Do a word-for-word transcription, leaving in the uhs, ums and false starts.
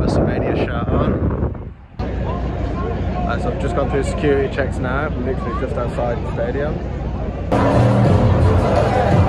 WrestleMania shirt on. Uh, so I've just gone through security checks now, I'm literally just outside the stadium.